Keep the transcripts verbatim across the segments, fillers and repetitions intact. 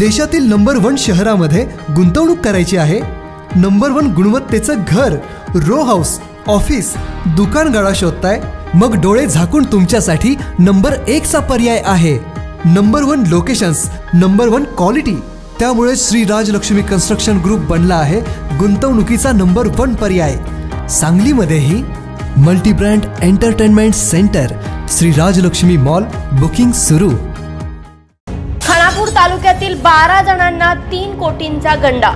देशातील number one शहरामध्ये गुंतवणूक करायची आहे? नंबर वन गुणवत्तेचं घर, रो हाऊस, ऑफिस, दुकान गाळा शोधताय? मग डोळे झाकून तुमच्यासाठी नंबर एक चा पर्याय आहे. Number one locations, number one quality. त्यामुळे श्री राजलक्ष्मी कन्स्ट्रक्शन ग्रुप बनला आहे गुंतवणुकीचा नंबर वन पर्याय. सांगलीमध्येही multi brand entertainment centre, Shri Rajlakshmi mall, booking सुरू. खानापूर तालुक्यातील बारा जणांना तीन कोटींचा गंडा.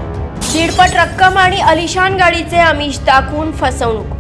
दीडपट रक्कम आणि अलिशान गाडीचे आमिष दाखवून फसवणूक.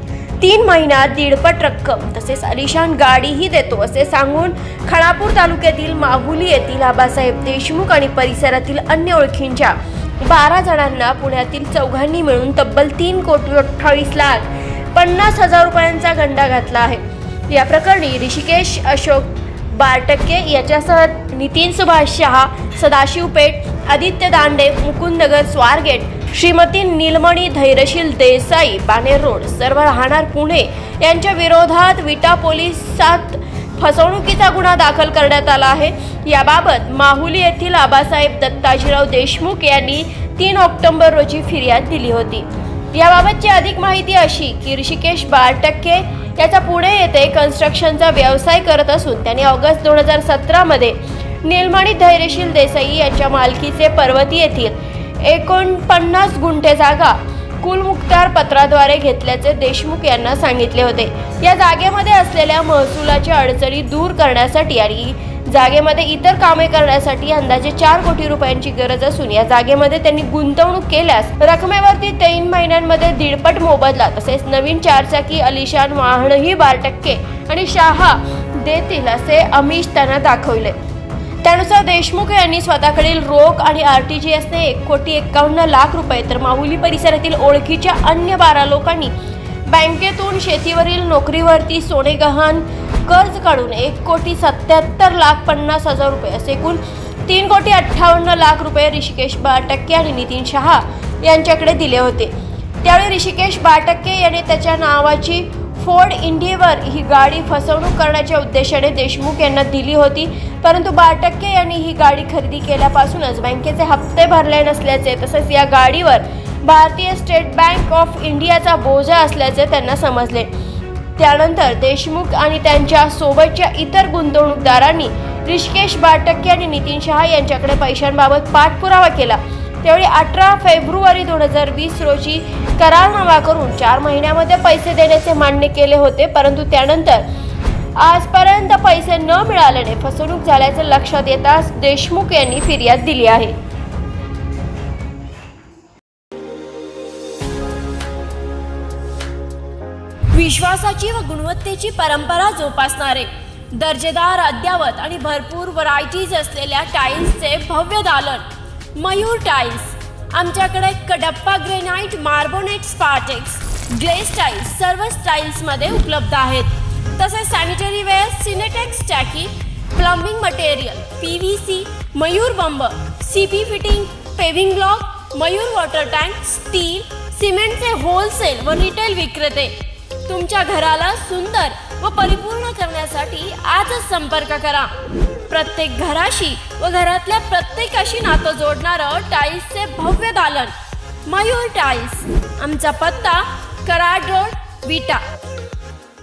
तीन महिन्यात दीडपट रक्कम तसेच अलिशान गाडीही देतो असे सांगून खानापूर तालुक्यातील माहुली येथील आबासाहेब देशमुख आणि परिसरातील अन्य ओळखींच्या बारा जणांना पुण्यातील चौघांनी मिळून तब्बल तीन कोटी अठ्ठावीस लाख पन्नास हजार रुपयांचा गंडा घातला आहे. या प्रकरणी ऋषिकेश अशोक बारटक्के याच्यासह नितीन सुभाष शहा, सदाशिव पेठ, आदित्य दांडे, मुकुंदनगर, स्वारगेट, श्रीमती नीलमणी धैर्यशील देसाई, बानेर रोड, सर्व राहणार पुणे यांच्या विरोधात विटा पोलिसात फसवणुकीचा गुन्हा दाखल करण्यात आला आहे. याबाबत माहुली येथील आबासाहेब दत्ताजीराव देशमुख यांनी तीन ऑक्टोबर रोजी फिर्याद दिली होती. याबाबतची अधिक माहिती अशी की ऋषिकेश बारटक्के याचा पुणे येथे कन्स्ट्रक्शनचा व्यवसाय करत असून त्यांनी ऑगस्ट दोन हजार सतरा मध्ये नीलमणी धैर्यशील देसाई यांच्या मालकीचे पर्वती येथील एकोणपन्नास गुंठे जागा कुलमुखत्यार पत्राद्वारे घेतल्याचे देशमुख यांना सांगितले होते. या जागेमध्ये असलेल्या महसुलाच्या अडचणी दूर करण्यासाठी आणि जागेमध्ये इतर कामे करण्यासाठी अंदाजे चार कोटी रुपयांची गरज असून या जागेमध्ये त्यांनी गुंतवणूक केल्यास रकमेवरती तीन महिन्यांमध्ये दीडपट मोबदला तसेच नवीन चारचाकी अलिशान वाहनही बारटक्के आणि शहा देतील असे आमिष त्यांना दाखवले. त्यानुसार देशमुख यांनी स्वतःकडील रोख आणि आरटीजीएसने एक कोटी एक्कावन्न लाख रुपये तर माहुली परिसरातील ओळखीच्या अन्य बारा लोकांनी बँकेतून शेतीवरील नोकरीवरती सोने गहाण कर्ज काढून एक कोटी सत्याहत्तर लाख पन्नास हजार रुपये असे एकूण तीन कोटी अठ्ठावन्न लाख रुपये ऋषिकेश बारटक्के आणि नितीन शहा यांच्याकडे दिले होते. त्यावेळी ऋषिकेश बारटक्के याने त्याच्या नावाची फोर्ड इंडिवर ही गाडी फसवणूक करण्याच्या उद्देशाने देशमुख यांना दिली होती. परंतु बारटक्के यांनी ही गाडी खरेदी केल्यापासूनच बँकेचे हप्ते भरले नसल्याचे तसेच या गाडीवर भारतीय स्टेट बँक ऑफ इंडियाचा बोजा असल्याचे त्यांना समजले. त्यानंतर देशमुख आणि त्यांच्या सोबतच्या इतर गुंतवणूकदारांनी ऋषिकेश बारटक्के आणि नितीन शहा यांच्याकडे पैशांबाबत पाठपुरावा केला. त्यावेळी अठरा फेब्रुवारी दोन हजार वीस रोजी करारनामा करून चार महिन्यामध्ये पैसे देण्याचे मान्य केले होते. परंतु त्यानंतर आजपर्यंत पैसे न मिळाल्याने फसवणूक झाल्याचे लक्षात येताच देशमुख यांनी फिर्याद दिली आहे. विश्वासाची व गुणवत्तेची परंपरा जोपासणारे दर्जेदार, अद्यावत आणि भरपूर व्हरायटीज असलेल्या टाइल्सचे भव्य दालन मयूर टाइल्स. आमच्याकडे कडप्पा ग्रेनाइट, मार्बोनेट, स्पार्टेक्स, ग्लेस टाइल्स सर्व स्टाईल्समध्ये उपलब्ध आहेत. तसेच सॅनिटरी वेअर, सिनेटेक्स टाकी, plumbing material, P V C, Mayur बंब, C P fitting, paving block, Mayur water tank, steel, सिमेंटचे होलसेल व रिटेल विक्रेते. तुमच्या घराला सुंदर व परिपूर्ण करण्यासाठी आजच संपर्क करा. प्रत्येक घराशी व घरातल्या प्रत्येकाशी नातं जोडणारं टाइल्सचे भव्य दालन मयूर टाइल्स. आमचा पत्ता कराड रोड, विटा.